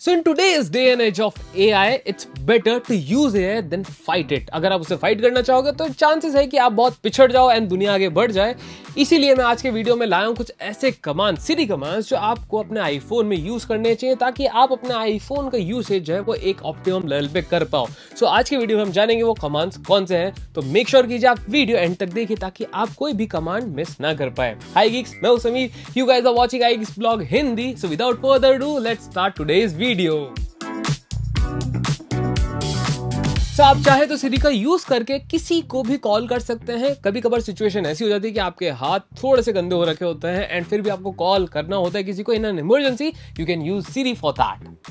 So in today's day and age of AI, it's better to use AI than fight it. अगर आप उसे fight करना चाहोगे तो चांसेस है कि आप बहुत पिछड़ जाओ एंड दुनिया आगे बढ़ जाए। इसीलिए मैं आज के वीडियो में लाया हूँ कुछ ऐसे कमांड, सिरी कमांड्स जो आपको अपने आईफोन में यूज करने चाहिए ताकि आप अपने आईफोन का यूसेज जो है वो एक ऑप्टिमम लेवल पे कर पाओ। सो आज के वीडियो में हम जानेंगे वो कमांड्स कौन से हैं, तो मेक श्योर कीजिए आप वीडियो एंड तक देखिए ताकि आप कोई भी कमांड मिस ना कर पाए। हाय गिक्स, मैं हूं Sameer, you guys are watching I geeks blog Hindi. So without further do let's start today's video. So, आप चाहे तो सिरी का यूज करके किसी को भी कॉल कर सकते हैं। कभी कभार सिचुएशन ऐसी हो जाती है कि आपके हाथ थोड़े से गंदे हो रखे होते हैं एंड फिर भी आपको कॉल करना होता है किसी को in an emergency. You can use Siri for that.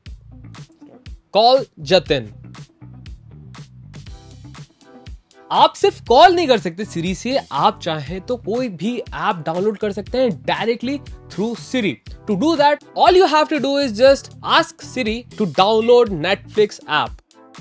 Call Jatin. आप सिर्फ कॉल नहीं कर सकते सिरी से, आप चाहे तो कोई भी ऐप डाउनलोड कर सकते हैं directly through Siri. To do that all you have to do is just ask Siri to download Netflix app.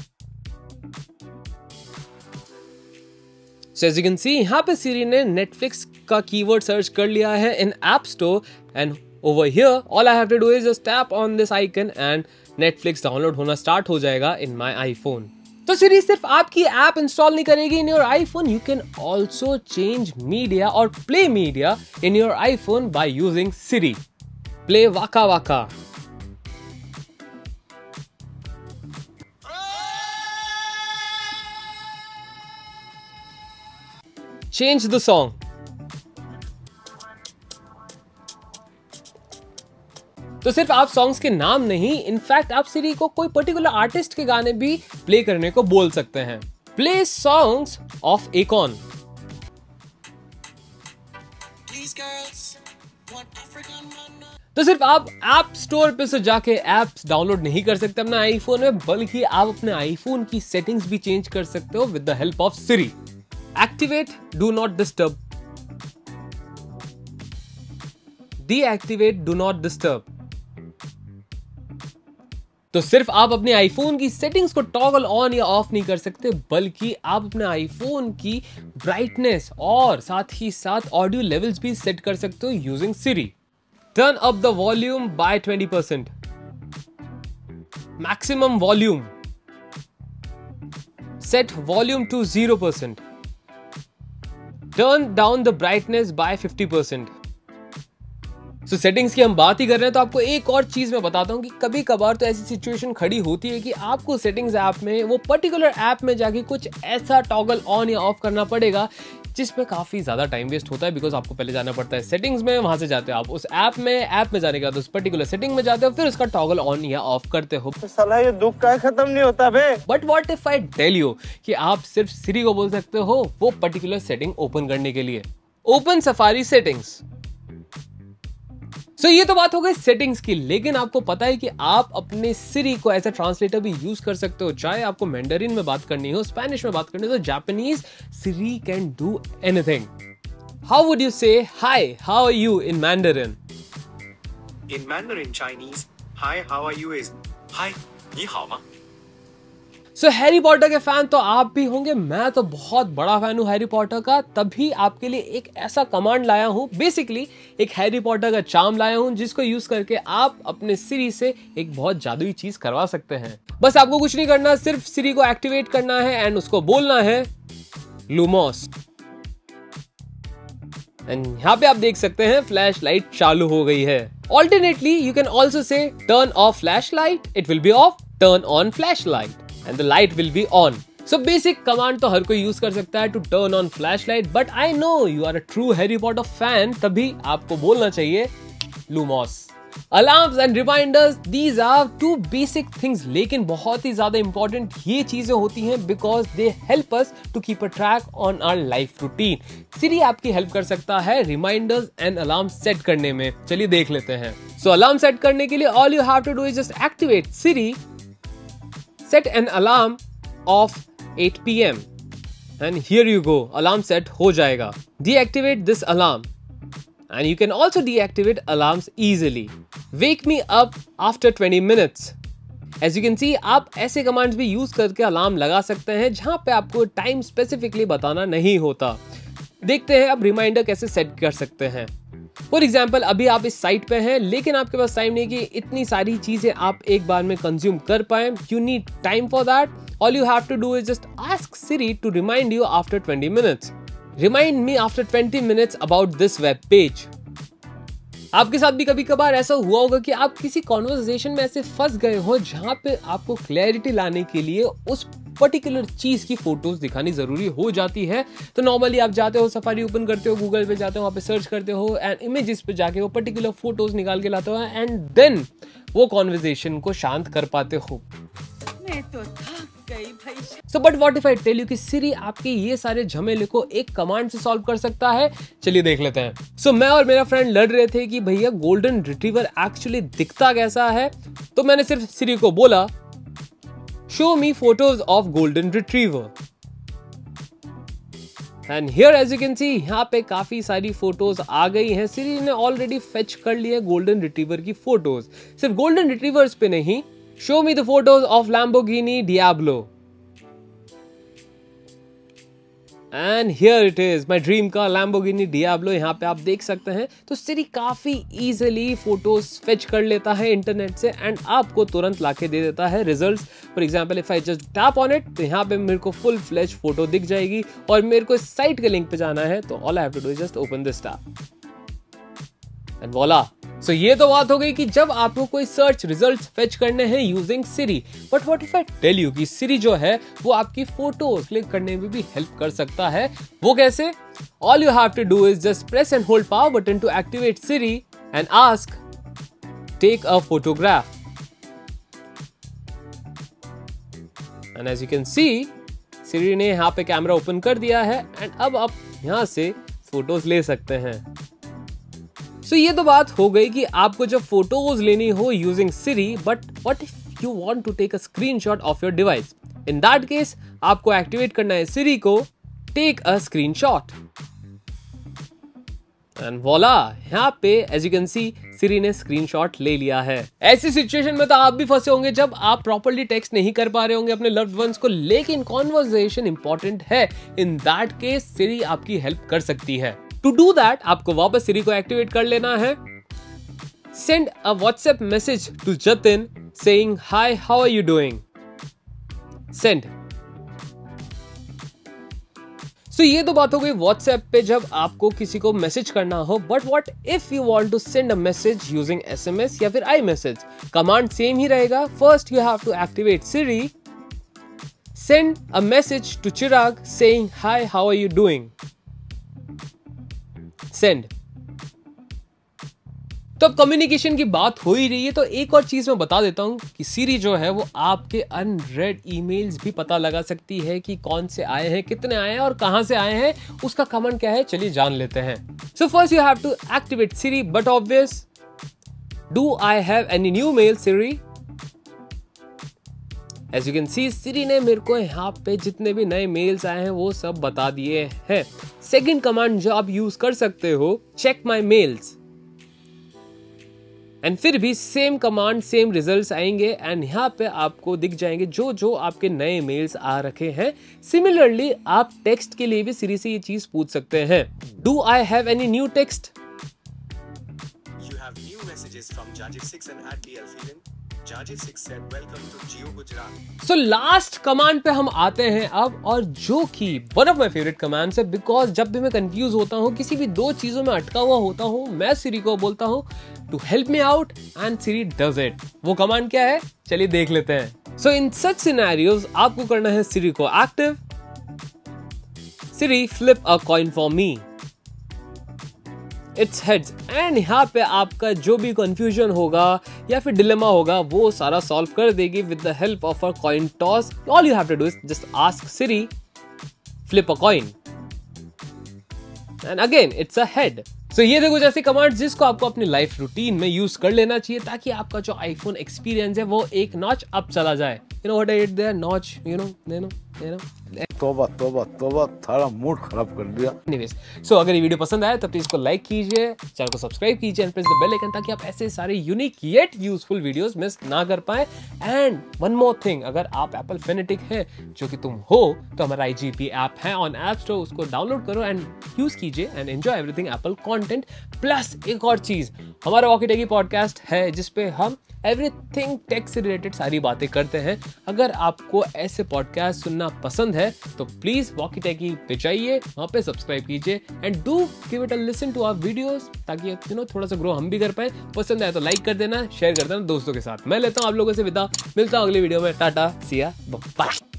So as you can see, यहाँ पे सिरी ने नेटफ्लिक्स का कीवर्ड सर्च कर लिया है in app store and over here all I have to do is just tap on this icon and Netflix download होना start हो जाएगा इन माय आईफोन। तो सिरी सिर्फ आपकी ऐप इंस्टॉल नहीं करेगी in your iPhone, you can also change media और play media in your iPhone by using Siri. Play waka waka. Change the song. तो सिर्फ आप सॉन्ग्स के नाम नहीं, इनफैक्ट आप सिरी को कोई पर्टिकुलर आर्टिस्ट के गाने भी प्ले करने को बोल सकते हैं। Play songs of Akon. तो सिर्फ आप ऐप स्टोर पे से जाके एप्स डाउनलोड नहीं कर सकते अपने आईफोन में, बल्कि आप अपने आईफोन की सेटिंग्स भी चेंज कर सकते हो with the help of Siri. Activate Do Not Disturb. Deactivate Do Not Disturb. तो सिर्फ आप अपने आईफोन की सेटिंग्स को टॉगल ऑन या ऑफ नहीं कर सकते, बल्कि आप अपने आईफोन की ब्राइटनेस और साथ ही साथ ऑडियो लेवल्स भी सेट कर सकते हो using Siri. Turn up the volume by 20%. Maximum volume. Set volume to 0%. Turn down the brightness by 50%. So settings की हम बात ही कर रहे हैं तो आपको एक और चीज मैं बताता हूं कि कभी कभार तो ऐसी सिचुएशन खड़ी होती है कि आपको सेटिंग्स ऐप में वो पर्टिकुलर ऐप में जाके कुछ ऐसा टॉगल ऑन या ऑफ करना पड़ेगा जिसमें काफी ज्यादा टाइम वेस्ट होता है, बिकॉज आपको पहले जाना पड़ता है सेटिंग्स में, वहां से जाते हो आप उस ऐप में जाने के बाद उस पर्टिकुलर सेटिंग में जाते हो, फिर उसका टॉगल ऑन या ऑफ करते हो। साला ये दुख का खत्म नहीं होता बे। But what if I tell you कि आप सिर्फ सिरी को बोल सकते हो वो पर्टिकुलर सेटिंग ओपन करने के लिए। Open safari settings. So, ये तो बात हो गई सेटिंग्स की, लेकिन आपको पता है कि आप अपने सिरी को एज ए ट्रांसलेटर भी यूज कर सकते हो। चाहे आपको मैंडरिन में बात करनी हो, स्पेनिश में बात करनी हो, तो Japanese Siri can do anything. How would you say hi how are you in Mandarin? In Mandarin Chinese, hi, how are you is hi, 你好吗? So Harry Potter के फैन तो आप भी होंगे, मैं तो बहुत बड़ा फैन हूं हैरी पॉटर का, तभी आपके लिए एक ऐसा कमांड लाया हूं, बेसिकली एक हैरी पॉटर का चार्म लाया हूं जिसको यूज करके आप अपने सिरी से एक बहुत जादुई चीज करवा सकते हैं। बस आपको कुछ नहीं करना, सिर्फ सिरी को एक्टिवेट करना है एंड उसको बोलना है लूमोस। एंड यहाँ पे आप देख सकते हैं फ्लैश लाइट चालू हो गई है। Alternately you can also say turn off flash light, it will be off, turn on flash light and the light will be on. So basic command तो हर कोई यूज कर सकता है to turn on flashlight, but I know you are a true Harry Potter fan, तभी आपको बोलना चाहिए Lumos. Alarms and reminders, these are two basic things, लेकिन बहुत ही ज्यादा important ये चीजें होती हैं because they help us to keep a track on our life routine. सिरी आपकी हेल्प कर सकता है reminders and alarms सेट करने में। चलिए देख लेते हैं। So alarm सेट करने के लिए all you have to do is just activate Siri. Set an alarm of 8 PM and here you go, alarm set हो जाएगा। Deactivate this alarm and you can also deactivate alarms easily. Wake me up after 20 minutes. As you can see, आप ऐसे commands भी use करके alarm लगा सकते हैं जहां पे आपको टाइम स्पेसिफिकली बताना नहीं होता। देखते हैं अब रिमाइंडर कैसे सेट कर सकते हैं। फॉर एग्जाम्पल अभी आप इस साइट पे हैं लेकिन आपके पास टाइम नहीं कि इतनी सारी चीजें आप एक बार में कंज्यूम कर पाए. You need time for that. All you have to do is just ask Siri to remind you after 20 minutes. Remind me after 20 minutes about this web page. आपके साथ भी कभी कभार ऐसा हुआ होगा कि आप किसी कॉन्वर्सेशन में ऐसे फंस गए हो जहां पे आपको क्लैरिटी लाने के लिए उस पर्टिकुलर चीज की फोटोज दिखानी जरूरी हो जाती है. तो नॉर्मली आप जाते हो, सफारी ओपन करते हो, गूगल पे जाते हो, वहां पे सर्च करते हो एंड इमेजेस पे जाके वो पर्टिकुलर फोटोज निकाल के लाते हो एंड देन वो कॉन्वर्सेशन को शांत कर पाते हो. मैं तो थक गई भाई. So but what if I tell you कि सिरी आपके ये सारे झमेले को एक कमांड से सॉल्व कर सकता है. चलिए देख लेते हैं. So मैं और मेरा फ्रेंड लड़ रहे थे कि भैया गोल्डन रिट्रीवर एक्चुअली दिखता कैसा है. तो मैंने सिर्फ सिरी को बोला show me photos of golden retriever. And here as you can see यहाँ पे काफी सारी फोटोज आ गई हैं. सिरी ने ऑलरेडी फेच कर लिया गोल्डन रिट्रीवर की फोटोज. सिर्फ गोल्डन रिट्रीवर्स पे नहीं, show me the photos of Lamborghini Diablo. And here it is my dream car Lamborghini Diablo. यहाँ पे आप देख सकते हैं. तो सिरी काफी इजीली फोटोज फेच कर लेता है इंटरनेट से एंड आपको तुरंत लाके दे देता है results. For example if I just tap on it तो यहाँ पे मेरे को फुल फ्लैश फोटो दिख जाएगी और मेरे को इस साइट के लिंक पे जाना है तो all I have to do is just open this tab and voila. So ये तो बात हो गई कि जब आपको कोई सर्च रिजल्ट्स फेच करने हैं using Siri. But what if I tell you कि सिरी जो है वो आपकी फोटो क्लिक करने में भी हेल्प कर सकता है. वो कैसे? All you have to do is just press and hold power button to activate Siri and ask take a photograph. And as you can see Siri ने यहाँ पे कैमरा ओपन कर दिया है एंड अब आप यहाँ से फोटोज ले सकते हैं. So, ये तो बात हो गई कि आपको जब फोटोज लेनी हो using Siri. But what if you want to take a screenshot of your device? In that case आपको एक्टिवेट करना है सिरी को take a screenshot and voila. यहाँ पे as you can see Siri ने स्क्रीनशॉट ले लिया है. ऐसी सिचुएशन में तो आप भी फंसे होंगे जब आप प्रॉपर्ली टेक्स्ट नहीं कर पा रहे होंगे अपने लव्ड वंस को लेकिन कॉन्वर्सेशन इंपॉर्टेंट है. इन दैट केस सिरी आपकी हेल्प कर सकती है. टू डू दैट आपको वापस सिरी को एक्टिवेट कर लेना है. Send a WhatsApp message to Jatin saying hi how are you doing. Send. So ये तो बात हो गई व्हाट्सएप पे जब आपको किसी को मैसेज करना हो. But what if you want to send a message using SMS या फिर आई मैसेज? कमांड सेम ही रहेगा. First you have to activate Siri. Send a message to Chirag saying hi how are you doing. Send. तो अब communication की बात हो ही रही है तो एक और चीज मैं बता देता हूं कि सिरी जो है वो आपके अनरेड ईमेल्स भी पता लगा सकती है कि कौन से आए हैं, कितने आए हैं और कहां से आए हैं. उसका कमांड क्या है चलिए जान लेते हैं. So first you have to activate Siri. But obvious, do I have any new mail Siri? As you can see Siri ने मेरे को यहाँ पे जितने भी नए मेल्स आए हैं वो सब बता दिए हैं. सेकंड कमांड जो आप यूज कर सकते हो, चेक माई मेल्स. एंड फिर भी सेम कमांड सेम रिजल्ट्स आएंगे एंड यहाँ पे आपको दिख जाएंगे जो जो आपके नए मेल्स आ रखे हैं. सिमिलरली आप टेक्स्ट के लिए भी सिरी से ये चीज पूछ सकते हैं. Do I have any new text? You have new messages from Jajit6 and @DLFeeling. Jajit6 said welcome to Jio Gujarat. So last command पे हम आते हैं अब, और जो कि one of my favourite commands है. बिकॉज जब भी मैं कंफ्यूज होता हूँ, किसी भी दो चीजों में अटका हुआ होता हूँ, मैं सिरी को बोलता हूँ to help me out and Siri does it. वो कमांड क्या है चलिए देख लेते हैं. सो इन सच सिनेरियोज आपको करना है सिरी को active. Siri flip a coin for me. It's heads. And यहाँ पे आपका जो भी कंफ्यूजन होगा या फिर डिलेमा होगा वो सारा सॉल्व कर देगी with the help of a coin toss. All you have to do is just ask Siri flip a coin and again it's a head. So ये देखो जैसे कमांड्स जिसको आपको अपनी लाइफ रूटीन में यूज कर लेना चाहिए ताकि आपका जो आईफोन एक्सपीरियंस है वो एक नॉच अप चला जाए. You know what I did there? Notch, you know you know. तोबा तोबा तोबा, थारा मूड खराब कर दिया। Anyways, so अगर ये वीडियो पसंद आया तो प्लीज इसको लाइक कीजिए, चैनल को सब्सक्राइब कीजिए and press the bell icon ताकि आप ऐसे सारे unique yet useful videos miss ना कर पाए। एंड वन मोर थिंग, अगर आप एप्पल फेनेटिक है जो कि तुम हो, तो हमारा IGP ऐप है ऑन ऐप स्टोर, उसको डाउनलोड करो एंड यूज कीजिए and enjoy everything Apple content. Plus एक और चीज, हमारा वॉकी टॉकी पॉडकास्ट है जिसपे हम एवरीथिंग टेक से रिलेटेड सारी बातें करते हैं। अगर आपको ऐसे पॉडकास्ट सुनना पसंद है तो प्लीज वॉकी टॉकी पे जाइए, वहां पे सब्सक्राइब कीजिए and do give it a listen to our videos ताकि थोड़ा सा ग्रो हम भी कर पाए। पसंद आए तो लाइक कर देना, शेयर कर देना दोस्तों के साथ। मैं लेता हूं आप लोगों से विदा, मिलता हूं अगली वीडियो में। टाटा, सी या, बाय।